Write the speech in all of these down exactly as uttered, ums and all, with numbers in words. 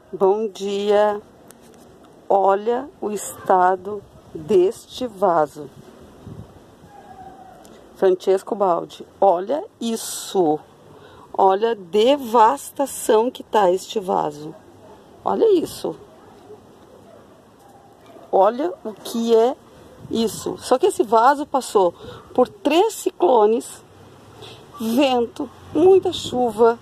Bom dia. Olha o estado deste vaso. Francesco Baldi, olha isso. Olha a devastação que tá este vaso. Olha isso. Olha o que é isso. Só que esse vaso passou por três ciclones, vento, muita chuva,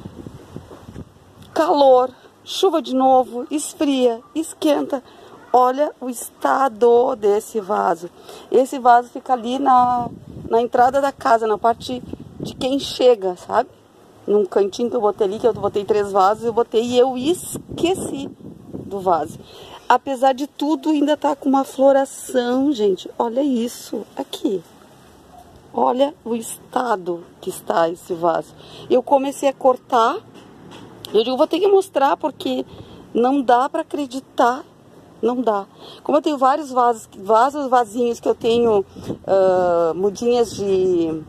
calor, chuva de novo, esfria, esquenta. Olha o estado desse vaso. Esse vaso fica ali na, na entrada da casa, na parte de quem chega, sabe? Num cantinho que eu botei ali, que eu botei três vasos, eu botei e eu esqueci do vaso. Apesar de tudo, ainda tá com uma floração, gente. Olha isso aqui. Olha o estado que está esse vaso. Eu comecei a cortar. Eu digo, vou ter que mostrar porque não dá para acreditar. Não dá. Como eu tenho vários vasos, vasos vasinhos que eu tenho uh, mudinhas de,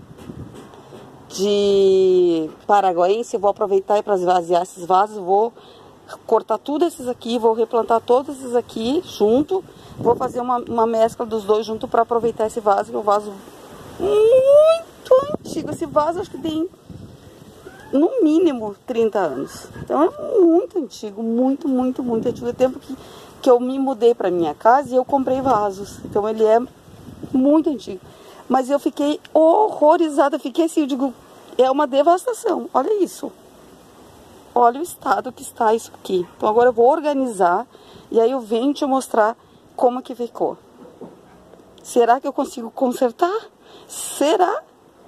de paraguaense, eu vou aproveitar para esvaziar esses vasos, vou cortar tudo esses aqui, vou replantar todos esses aqui junto, vou fazer uma, uma mescla dos dois junto para aproveitar esse vaso, que é um vaso muito antigo. Esse vaso acho que tem no mínimo trinta anos. Então é muito antigo, muito, muito, muito antigo. É tempo que, que eu me mudei para minha casa e eu comprei vasos. Então ele é muito antigo. Mas eu fiquei horrorizada, fiquei assim, eu digo, é uma devastação. Olha isso. Olha o estado que está isso aqui. Então agora eu vou organizar e aí eu venho te mostrar como que ficou. Será que eu consigo consertar? Será?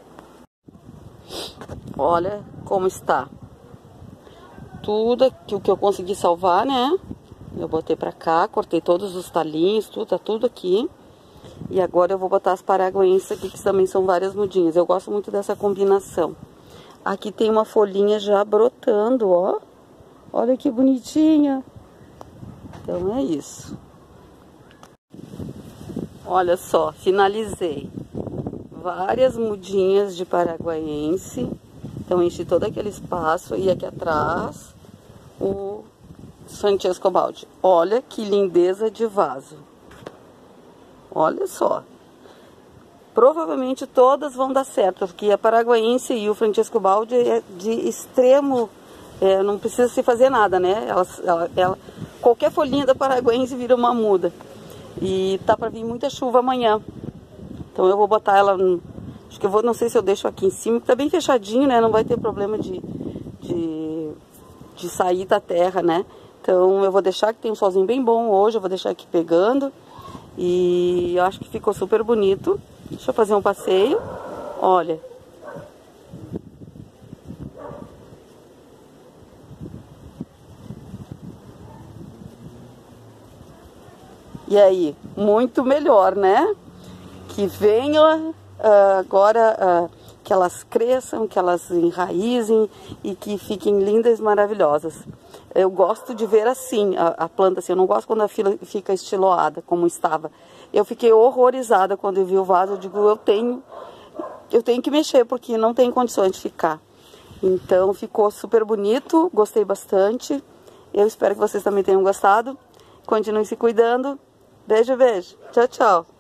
Olha como está. Tudo aqui, o que eu consegui salvar, né? Eu botei pra cá, cortei todos os talinhos, tudo, tá tudo aqui. E agora eu vou botar as paraguaenses aqui, que também são várias mudinhas. Eu gosto muito dessa combinação. Aqui tem uma folhinha já brotando, ó. Olha que bonitinha. Então é isso. Olha só, finalizei. Várias mudinhas de paraguaense. Então enchi todo aquele espaço. E aqui atrás, o Francesco Baldi. Olha que lindeza de vaso. Olha só. Provavelmente todas vão dar certo, porque a paraguaense e o Francesco Baldi é de extremo, é, não precisa se fazer nada, né? Ela, ela, ela, qualquer folhinha da paraguaense vira uma muda. E tá para vir muita chuva amanhã. Então eu vou botar ela, acho que eu vou, não sei se eu deixo aqui em cima, que tá bem fechadinho, né? Não vai ter problema de, de, de sair da terra, né? Então eu vou deixar que tem um solzinho bem bom hoje, eu vou deixar aqui pegando. E eu acho que ficou super bonito. Deixa eu fazer um passeio. Olha. E aí? Muito melhor, né? Que venha uh, agora, uh, que elas cresçam, que elas enraizem e que fiquem lindas e maravilhosas. Eu gosto de ver assim, a, a planta assim. Eu não gosto quando a fila fica estiloada, como estava. Eu fiquei horrorizada quando eu vi o vaso. Eu digo, eu tenho, eu tenho que mexer, porque não tem condições de ficar. Então, ficou super bonito. Gostei bastante. Eu espero que vocês também tenham gostado. Continuem se cuidando. Beijo, beijo. Tchau, tchau.